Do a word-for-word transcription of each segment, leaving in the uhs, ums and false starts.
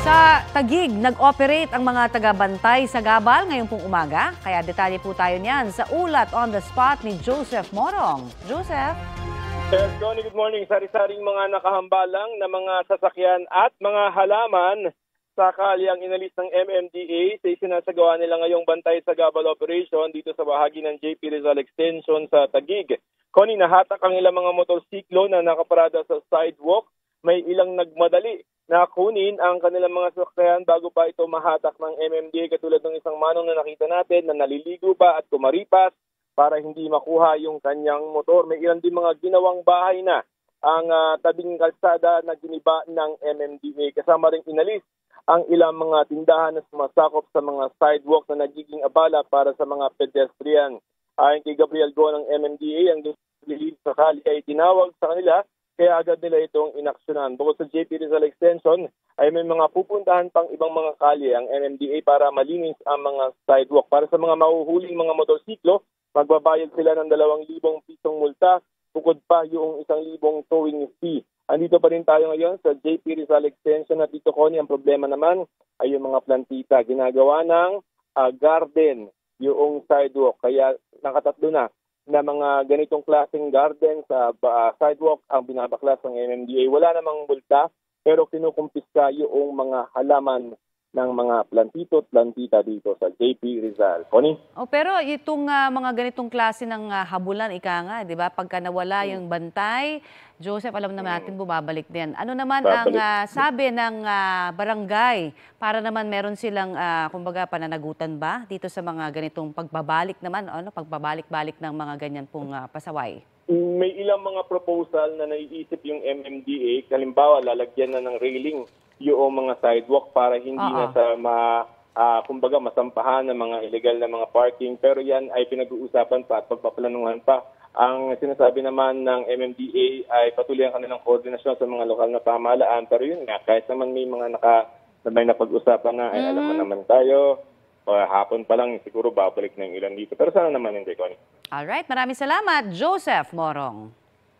Sa Taguig, nag-operate ang mga taga-bantay sa Gabal ngayong pong umaga. Kaya detalye po tayo niyan sa ulat on the spot ni Joseph Morong. Joseph? Sir Johnny, good morning. Sari-saring mga nakahambalang na mga sasakyan at mga halaman sa kalyang inalis ng M M D A sa isinasagawa nila ngayong bantay sa Gabal operation dito sa bahagi ng J P Rizal Extension sa Taguig. Connie, nahatak ang ilang mga motorsiklo na nakaparada sa sidewalk. May ilang nagmadali na kunin ang kanilang mga sasakyan bago pa ito mahatak ng M M D A, katulad ng isang manong na nakita natin na naliligo pa at kumaripas para hindi makuha yung kanyang motor. May ilan din mga ginawang bahay na ang uh, tabing kalsada na giniba ng M M D A. Kasama rin inalis ang ilang mga tindahan na sumasakop sa mga sidewalk na nagiging abala para sa mga pedestrian. Ayon kay Gabriel Go ng M M D A, ang lilis sa kali ay tinawag sa kanila kaya agad nila itong inaksyonan. Bukod sa J P Rizal Extension ay may mga pupuntahan pang ibang mga kalye ang M M D A para malinis ang mga sidewalk. Para sa mga mahuhuling mga motorsiklo, magbabayad sila ng dalawang libong pisong multa, bukod pa yung isang libong towing fee. Andito pa rin tayo ngayon sa J P Rizal Extension at dito, Connie, ang problema naman ay yung mga plantita. Ginagawa ng uh, garden yung sidewalk. Kaya nakatatlo na na mga ganitong klaseng garden sa uh, sidewalk ang binabaklas ng M M D A. Wala namang multa pero kinukumpiska yung mga halaman ng mga plantito at plantita dito sa J P Rizal. Connie? Oh, pero itong uh, mga ganitong klase ng uh, habulan, ika nga, di ba? Pagka nawala yung bantay, Joseph, alam naman natin bumabalik din. Ano naman Babalik. ang uh, sabi ng uh, barangay para naman meron silang, uh, kumbaga, pananagutan ba dito sa mga ganitong pagbabalik naman, ano, pagbabalik-balik ng mga ganyan pong uh, pasaway? May ilang mga proposal na naiisip yung M M D A. Halimbawa, lalagyan na ng railing yung mga sidewalk para hindi Uh-oh. na sa ma, uh, kumbaga masampahan ng mga illegal na mga parking. Pero yan ay pinag-uusapan pa at pagpaplanuhan pa. Ang sinasabi naman ng M M D A ay patuloy ang kanilang koordinasyon sa mga lokal na pamahalaan. Pero yun nga, kahit naman may mga naka, may napag-usapan na, ay mm-hmm. alam mo naman tayo, uh, hapon pa lang siguro babalik na yung ilan dito. Pero sana naman hindi, Connie. Alright, maraming salamat, Joseph Morong.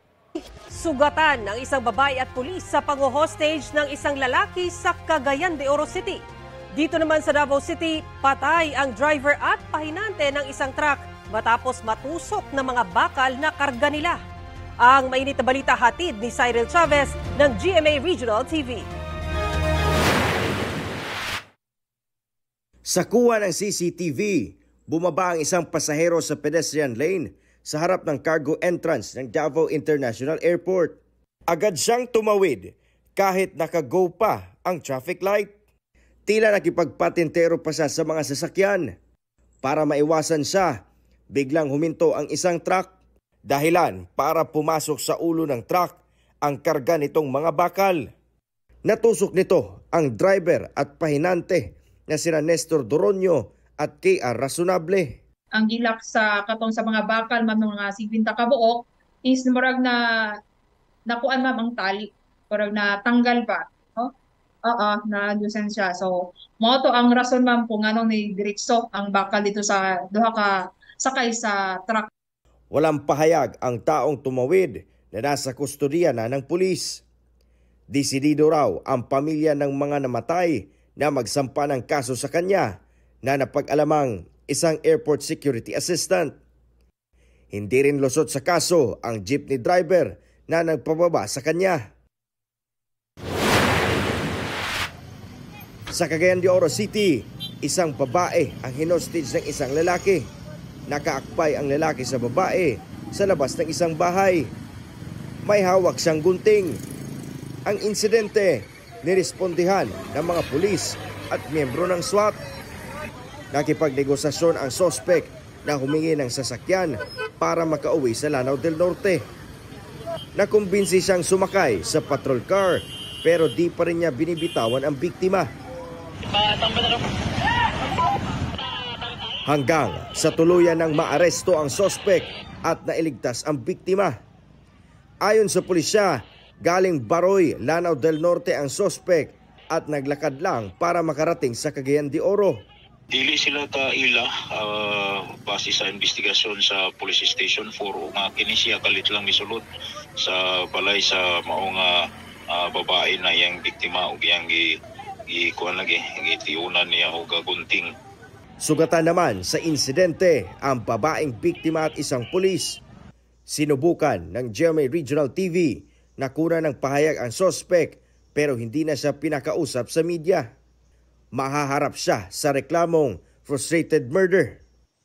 Sugatan ng isang babae at pulis sa pang-hostage ng isang lalaki sa Cagayan de Oro City. Dito naman sa Davao City, patay ang driver at pahinante ng isang truck matapos matusok ng mga bakal na karga nila. Ang mainit na balita hatid ni Cyril Chavez ng G M A Regional T V. Sa kuha ng C C T V, bumaba ang isang pasahero sa pedestrian lane sa harap ng cargo entrance ng Davao International Airport. Agad siyang tumawid kahit naka-go pa ang traffic light. Tila nakipagpatintero pa siya sa mga sasakyan. Para maiwasan siya, biglang huminto ang isang truck. Dahilan para pumasok sa ulo ng truck ang karga nitong mga bakal. Natusok nito ang driver at pahinante na sina Nestor Doronio at K R Razonable. Ang gilak sa katong sa mga bakal, ma'am, mga sibinta kabuok, is murag na nakuan, ma'am, ang tali. Murag na tanggal pa. No? Oo, na-adusan siya. So, mo to ang rason, ma'am, kung anong ni diretso ang bakal dito sa duha ka sakay sa truck. Walang pahayag ang taong tumawid na nasa kustodiya na ng pulis. Desidido raw ang pamilya ng mga namatay na magsampa ng kaso sa kanya na napag-alamang isang airport security assistant. Hindi rin lusot sa kaso ang jeepney driver na nagpababa sa kanya. Sa Cagayan de Oro City, isang babae ang hinostage ng isang lalaki. Nakaakpay ang lalaki sa babae sa labas ng isang bahay. May hawak siyang gunting. Ang insidente, nirespondihan ng mga pulis at miyembro ng SWAT. Nakipagnegosasyon ang sospek na humingi ng sasakyan para makauwi sa Lanao del Norte. Nakumbinsi siyang sumakay sa patrol car pero di pa rin niya binibitawan ang biktima. Hanggang sa tuluyan ng maaresto ang sospek at nailigtas ang biktima. Ayon sa pulisya, galing Baroy, Lanao del Norte ang sospek at naglakad lang para makarating sa Cagayan de Oro. Dili sila ka ila uh, base sa investigasyon sa Police Station four nga kini siya kalit lang misulod sa balay sa mao nga uh, babae na yang biktima ug yang gi kuan lagi gitiunan niya og gunting. Sugatan naman sa insidente ang babaeng biktima at isang pulis. Sinubukan ng G M A Regional T V na kuna ng pahayag ang sospek pero hindi na siya pinakausap sa media. Mahaharap siya sa reklamong frustrated murder.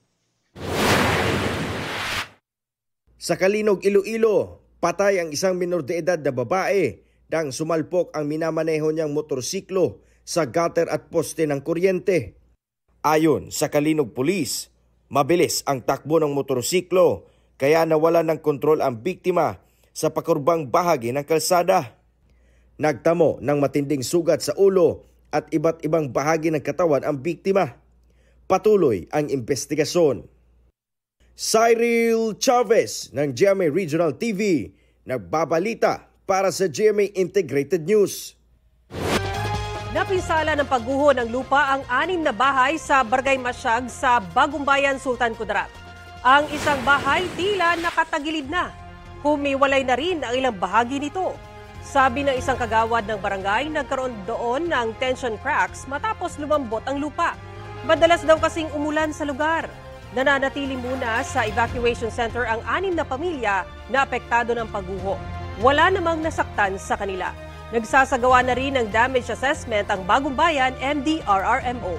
Sa Kalinog, Iloilo, patay ang isang minor de edad na babae nang sumalpok ang minamaneho niyang motorsiklo sa gutter at poste ng kuryente. Ayon sa Kalinog Police, mabilis ang takbo ng motorsiklo kaya nawala ng kontrol ang biktima sa pakurbang bahagi ng kalsada. Nagtamo ng matinding sugat sa ulo at iba't ibang bahagi ng katawan ang biktima. Patuloy ang investigasyon. Cyril Chavez ng G M A Regional T V nagbabalita para sa G M A Integrated News. Napinsala ng pagguho ng lupa ang anim na bahay sa Barangay Masyag sa Bagumbayan, Sultan Kudarat. Ang isang bahay tila nakatagilid na. Humiwalay na rin ang ilang bahagi nito. Sabi ng isang kagawad ng barangay, nagkaroon doon ng tension cracks matapos lumambot ang lupa. Madalas daw kasing umulan sa lugar. Nananatili muna sa evacuation center ang anim na pamilya na apektado ng pagguho. Wala namang nasaktan sa kanila. Nagsasagawa na rin ng damage assessment ang Bagumbayan M D R R M O.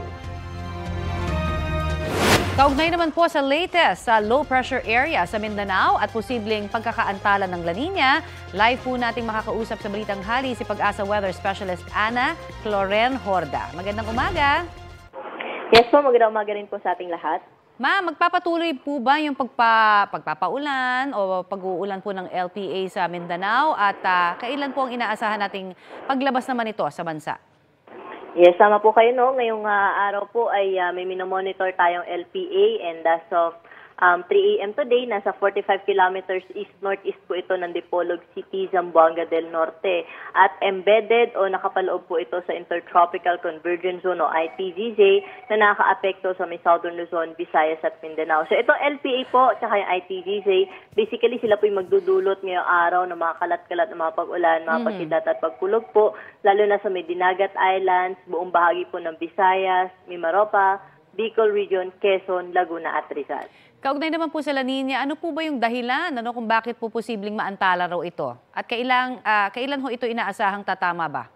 Kaugnay naman po sa latest sa low pressure area sa Mindanao at posibleng pagkakaantala ng La Nina, live po nating makakausap sa Balitang Hali si Pag-asa Weather Specialist Ana Cloren Horda. Magandang umaga. Yes po, magandang umaga rin po sa ating lahat. Ma'am, magpapatuloy po ba yung pagpa, pagpapaulan o pag-uulan po ng L P A sa Mindanao at uh, kailan po ang inaasahan nating paglabas naman ito sa bansa? Yes, sama po kayo, no? Ngayong uh, araw po ay uh, may minomonitor tayong L P A and as of um, three A M today, nasa forty-five kilometers east-northeast po ito ng Dipolog City, Zamboanga del Norte. At embedded o nakapaloob po ito sa Intertropical Convergence Zone o I T Z Z na nakaka-apekto sa may Southern Luzon, Visayas at Mindanao. So ito L P A po, tsaka yung I T Z Z, basically sila po yung magdudulot ngayong araw ng mga kalat-kalat ng mga pag-ulan, mga mm-hmm. pasidat at pagkulog po, lalo na sa may Dinagat Islands, buong bahagi po ng Visayas, Mimaropa, Bicol Region, Quezon, Laguna at Rizal. Kaugnay naman po sa La Nina, ano po ba yung dahilan ano, kung bakit po posibleng maantala raw ito? At kailan, uh, kailan ho ito inaasahang tatama ba?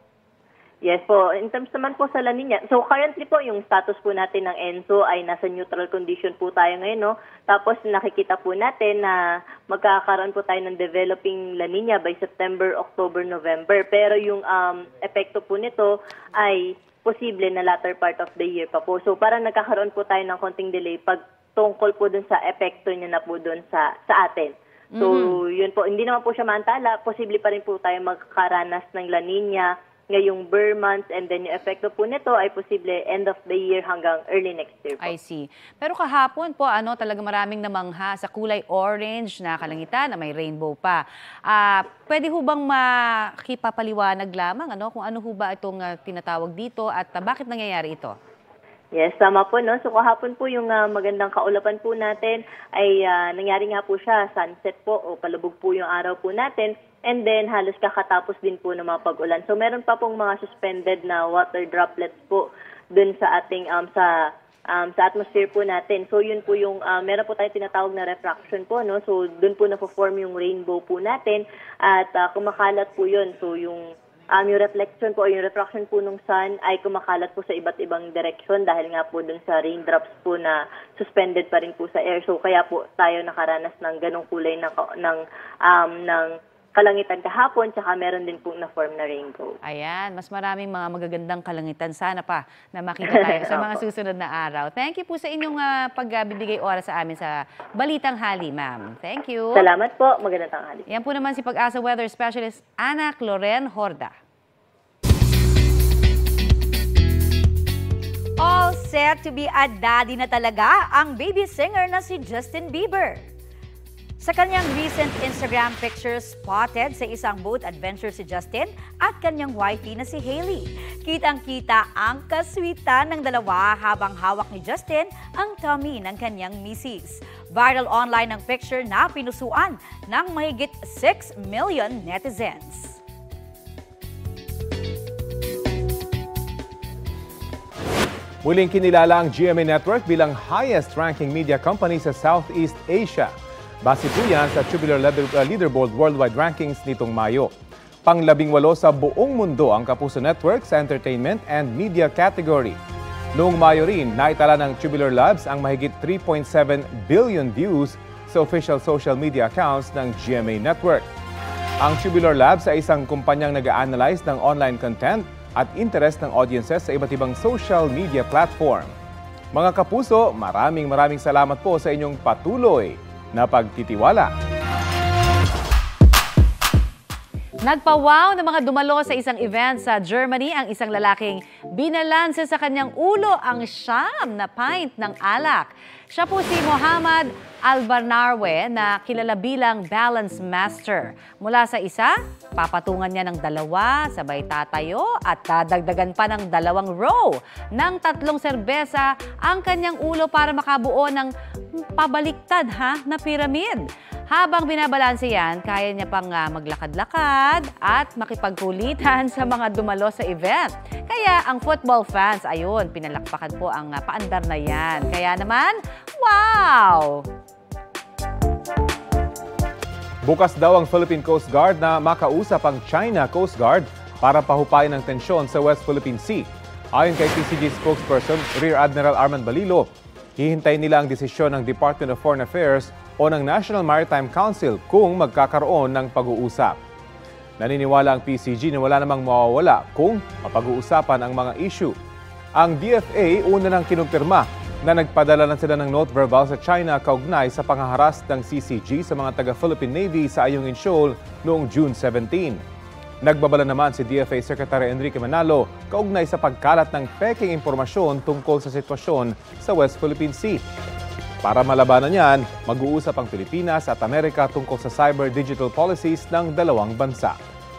Yes po, in terms naman po sa La Nina, so currently po yung status po natin ng ENSO ay nasa neutral condition po tayo ngayon, no? Tapos nakikita po natin na magkakaroon po tayo ng developing La Nina by September, October, November. Pero yung um, epekto po nito ay posible na latter part of the year pa po. So parang nagkakaroon po tayo ng konting delay pag tungkol po dun sa epekto niya na po dun sa, sa atin. So, mm-hmm. yun po, hindi naman po siya maantala. Posible pa rin po tayo magkaranas ng La Nina ngayong Burr months and then yung epekto po nito ay posible end of the year hanggang early next year po. I see. Pero kahapon po, ano, talaga maraming namangha sa kulay orange na kalangitan na may rainbow pa. Uh, pwede ho bang makipapaliwanag lamang ano, kung ano ho ba itong uh, tinatawag dito at uh, bakit nangyayari ito? Yes, tama po, no? So kahapon po yung uh, magandang kaulapan po natin ay uh, nangyari nga po siya, sunset po o palubog po yung araw po natin and then halos kakatapos din po ng mga pag-ulan. So meron pa pong mga suspended na water droplets po dun sa ating, um, sa, um, sa atmosphere po natin. So yun po yung, uh, meron po tayo tinatawag na refraction po, no? So dun po na-form yung rainbow po natin at uh, kumakalat po yun. So yung Um, yung reflection po o yung refraction po ng sun ay kumakalat po sa iba't ibang direksyon dahil nga po dun sa raindrops po na suspended pa rin po sa air. So kaya po tayo nakaranas ng ganong kulay ng, ng, um, ng kalangitan kahapon, tsaka meron din pong na-form na rainbow. Ayan, mas maraming mga magagandang kalangitan. Sana pa na makita tayo sa mga susunod na araw. Thank you po sa inyong uh, pagbibigay oras sa amin sa Balitang Hali, ma'am. Thank you. Salamat po. Magandang tanghali. Yan po naman si Pag-asa Weather Specialist Ana Cloren Horda. All set to be a daddy na talaga ang baby singer na si Justin Bieber. Sa kanyang recent Instagram pictures, spotted sa isang boat adventure si Justin at kanyang wifey na si Hailey. Kitang-kita ang kaswitan ng dalawa habang hawak ni Justin ang tummy ng kanyang misis. Viral online ang picture na pinusuan ng mahigit six million netizens. Muling kinilala ang G M A Network bilang highest-ranking media company sa Southeast Asia. Base po yan sa Tubular Leaderboard Worldwide Rankings nitong Mayo. Panglabing walo sa buong mundo ang Kapuso Network sa Entertainment and Media category. Noong Mayo rin, naitala ng Tubular Labs ang mahigit three point seven billion views sa official social media accounts ng G M A Network. Ang Tubular Labs ay isang kumpanyang nag-a-analyze ng online content at interest ng audiences sa iba't ibang social media platform. Mga kapuso, maraming maraming salamat po sa inyong patuloy na pagtitiwala. Nagpawaw ng mga dumalo sa isang event sa Germany ang isang lalaking binalanse sa kanyang ulo ang siyam na pint ng alak. Siya po si Muhammad Albarnarwe na kilala bilang Balance Master. Mula sa isa, papatungan niya ng dalawa, sabay tatayo at dadagdagan pa ng dalawang row ng tatlong serbesa ang kanyang ulo para makabuo ng pabaliktad ha, na pyramid. Habang binabalanse yan, kaya niya pang uh, maglakad-lakad at makipagkulitan sa mga dumalo sa event. Kaya ang football fans, ayun, pinalakpakan po ang uh, paandar na yan. Kaya naman, wow! Bukas daw ang Philippine Coast Guard na makausap ang China Coast Guard para pahupain ang tensyon sa West Philippine Sea. Ayon kay P C G spokesperson Rear Admiral Arman Balilo, hihintayin nila ang desisyon ng Department of Foreign Affairs o ng National Maritime Council kung magkakaroon ng pag-uusap. Naniniwala ang P C G na wala namang mawawala kung mapag-uusapan ang mga issue. Ang D F A una nang kinumpirma na nagpadala na sila ng note verbal sa China kaugnay sa panghaharas ng C C G sa mga taga-Philippine Navy sa Ayungin Shoal noong June seventeenth. Nagbabala naman si D F A Secretary Enrique Manalo kaugnay sa pagkalat ng peking impormasyon tungkol sa sitwasyon sa West Philippine Sea. Para malabanan yan, mag-uusap ang Pilipinas at Amerika tungkol sa cyber digital policies ng dalawang bansa.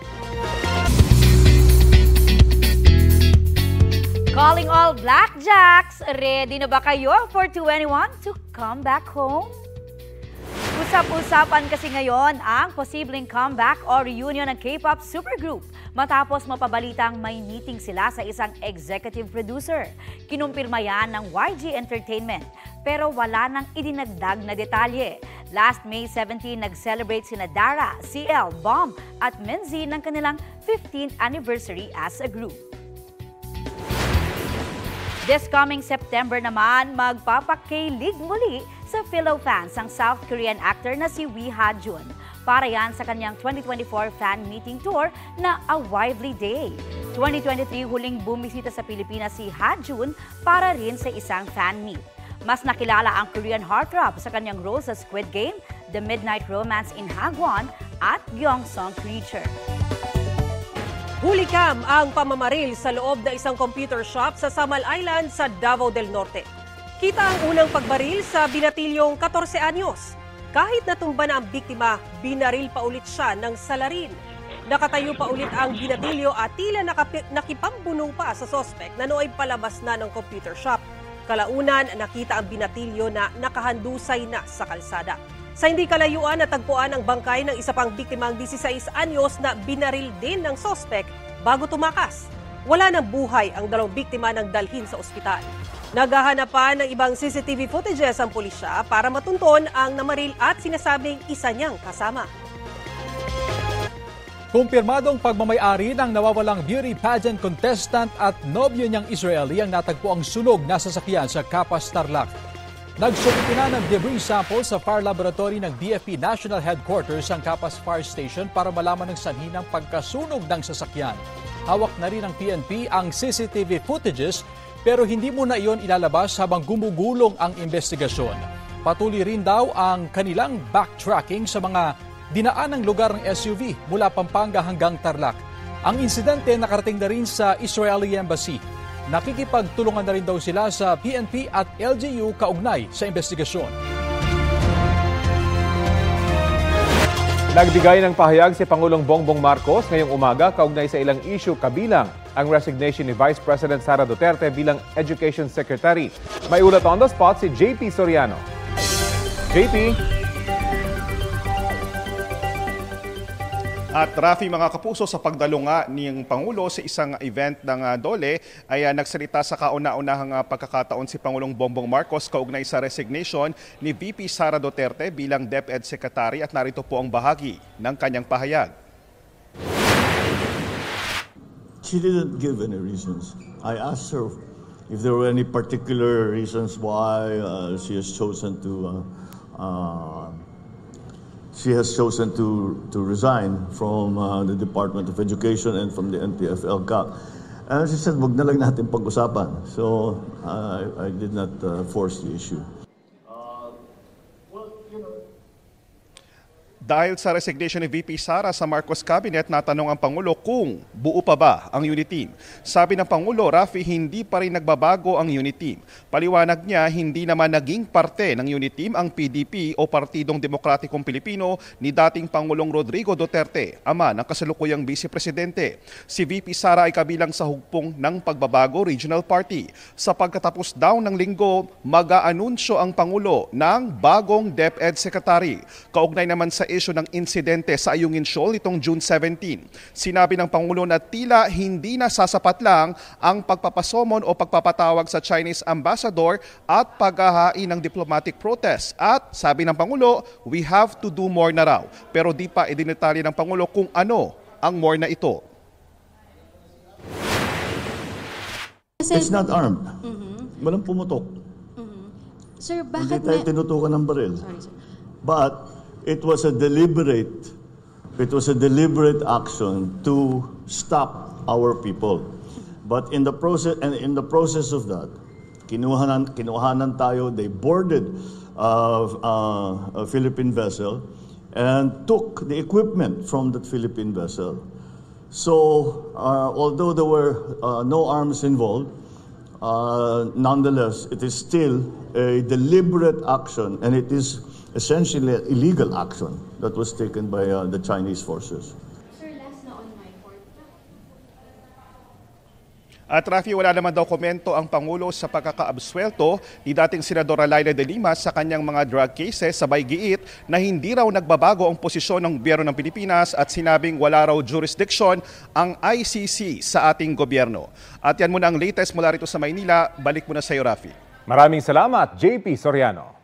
Calling all Blackjacks! Ready na ba kayo for twenty-one to come back home? Usap-usapan kasi ngayon ang posibleng comeback o reunion ng K-pop supergroup matapos mapabalitang may meeting sila sa isang executive producer. Kinumpirma yan ng Y G Entertainment pero wala nang idinagdag na detalye. Last May seventeenth, nag-celebrate sina Dara, C L, Bomb at Menzi ng kanilang fifteenth anniversary as a group. This coming September naman, magpapakilig muli sa Philo fans ang South Korean actor na si Wi Ha-jun. Para yan sa kanyang twenty twenty-four fan meeting tour na A Wively Day. twenty twenty-three huling bumisita sa Pilipinas si Ha-jun para rin sa isang fan meet. Mas nakilala ang Korean heartthrob sa kanyang role sa Squid Game, The Midnight Romance in Hagwon at Gyeongsong Creature. Hulikam ang pamamaril sa loob ng isang computer shop sa Samal Island sa Davao del Norte. Kita ang unang pagbaril sa binatilyong fourteen anyos. Kahit natumba na ang biktima, binaril pa ulit siya ng salarin. Nakatayo pa ulit ang binatilyo at tila nakap- nakipambunong pa sa suspect na nooy palabas na ng computer shop. Kalaunan, nakita ang binatilyo na nakahandusay na sa kalsada. Sa hindi kalayuan, natagpuan ang bangkay ng isa pang biktimang sixteen anyos na binaril din ng suspect bago tumakas. Wala nang buhay ang dalawang biktima nang dalhin sa ospital. Naghahanap pa ng ibang C C T V footages ang pulisya para matunton ang namaril at sinasabing isa niyang kasama. Kumpirmadong pagmamayari ng nawawalang beauty pageant contestant at nobyo niyang Israeli ang natagpo ang sunog na sasakyan sa Kapas, Tarlac. Nagsumiti na ng debris sample sa fire laboratory ng D F P National Headquarters ang Kapas Fire Station para malaman ng sanhi ng pagkasunog ng sasakyan. Hawak na rin ng P N P ang C C T V footages pero hindi muna iyon ilalabas habang gumugulong ang investigasyon. Patuloy rin daw ang kanilang backtracking sa mga dinaan ng lugar ng S U V mula Pampanga hanggang Tarlac. Ang insidente nakarating na rin sa Israeli Embassy. Nakikipagtulungan na rin daw sila sa P N P at L G U kaugnay sa investigasyon. Nagbigay ng pahayag si Pangulong Bongbong Marcos ngayong umaga kaugnay sa ilang issue kabilang ang resignation ni Vice President Sara Duterte bilang Education Secretary. May ulat on the spot si J P Soriano. J P? At Rafi, mga kapuso, sa pagdalo nga ng Pangulo sa isang event ng uh, DOLE ay uh, nagsalita sa kauna-unahang uh, pagkakataon si Pangulong Bongbong Marcos kaugnay sa resignation ni V P Sara Duterte bilang DepEd Secretary at narito po ang bahagi ng kanyang pahayag. She didn't give any reasons. I asked her if there were any particular reasons why uh, she has chosen to uh, uh, she has chosen to, to resign from uh, the Department of Education and from the N T F L C A C. And she said, wag na lang natin pag-usapan. So uh, I, I did not uh, force the issue. Dahil sa resignation ni V P Sara sa Marcos Cabinet, natanong ang Pangulo kung buo pa ba ang unit team. Sabi ng Pangulo, Rafi, hindi pa rin nagbabago ang unit team. Paliwanag niya, hindi naman naging parte ng unit team ang P D P o Partidong Demokratikong Pilipino ni dating Pangulong Rodrigo Duterte, ama ng kasalukuyang Vice Presidente. Si V P Sara ay kabilang sa hugpong ng Pagbabago Regional Party. Sa pagkatapos daw ng linggo, mag-aanunsyo ang Pangulo ng bagong DepEd Secretary. Kaugnay naman sa issue ng insidente sa Ayungin Shoal nitong June seventeenth. Sinabi ng Pangulo na tila hindi na sasapat lang ang pagpapasomon o pagpapatawag sa Chinese ambassador at paghahain ng diplomatic protest. At sabi ng Pangulo, we have to do more na raw. Pero di pa idinitalye ng Pangulo kung ano ang more na ito. It's not armed. Mm-hmm. Walang pumutok. Mm-hmm. Sir, bakit Hindi tayo may... tinutukan ng baril. Sorry, sir. But it was a deliberate, it was a deliberate action to stop our people. But in the process, and in the process of that, kinuhanan, kinuhanan tayo. They boarded uh, uh, a Philippine vessel and took the equipment from that Philippine vessel. So, uh, although there were uh, no arms involved, uh, nonetheless, it is still a deliberate action, and it is essentially an illegal action that was taken by uh, the Chinese forces. Sir, last na on my part. At Rafi, wala naman daw komento ang Pangulo sa pagkakaabswelto ni dating Senadora Laila de Lima sa kanyang mga drug cases, sabay giit na hindi raw nagbabago ang posisyon ng gobyerno ng Pilipinas at sinabing wala raw jurisdiction ang I C C sa ating gobyerno. At yan muna ang latest mula rito sa Maynila. Balik muna sa iyo, Rafi. Maraming salamat, J P Soriano.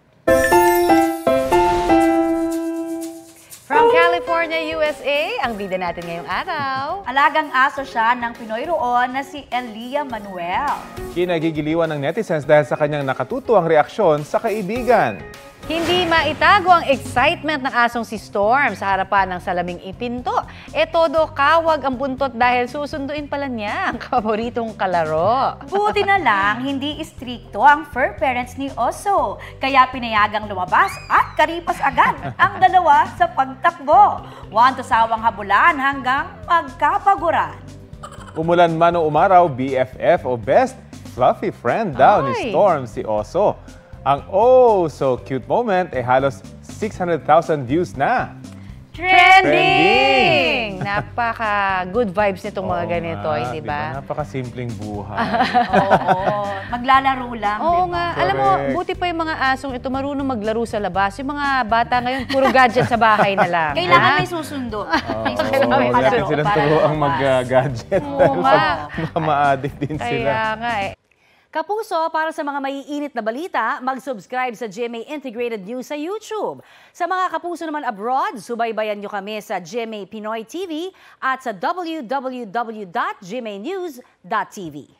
From California, U S A, ang bida natin ngayong araw. Alagang aso siya ng Pinoy roon na si Elia Manuel. Kinagigiliwan ng netizens dahil sa kanyang nakatutuwang reaksyon sa kaibigan. Hindi maitago ang excitement ng asong si Storm sa harapan ng salaming ipinto. E todo kawag ang buntot dahil susunduin pala niya ang paboritong kalaro. Buti na lang, hindi istrikto ang fur parents ni Oso. Kaya pinayagang lumabas at karipas agad ang dalawa sa pagtakbo. One to sawang habulan hanggang magkapaguran. Umulan man o umaraw, B F F o best fluffy friend daw ni Ay. Storm si Oso. Ang oh so cute moment ay halos six hundred thousand views na. Trending! Napaka-good vibes nitong mga Oo ganito, nga, hindi ba? Napaka-simpleng buhay. Oo, maglalaro lang, Oo diba? nga. Alam mo, Correct. buti pa yung mga asong ito marunong maglaro sa labas. Yung mga bata ngayon, puro gadget sa bahay na lang. Kailangan ha? may susundo. May Oo, susundo may para kaya susundo silang para turuang lumabas. mag-gadget. Oo nga. Ma-addict din sila. Kaya nga eh. Kapuso, para sa mga maiinit na balita, mag-subscribe sa G M A Integrated News sa YouTube. Sa mga kapuso naman abroad, subaybayan nyo kami sa G M A Pinoy T V at sa w w w dot g m a news dot t v.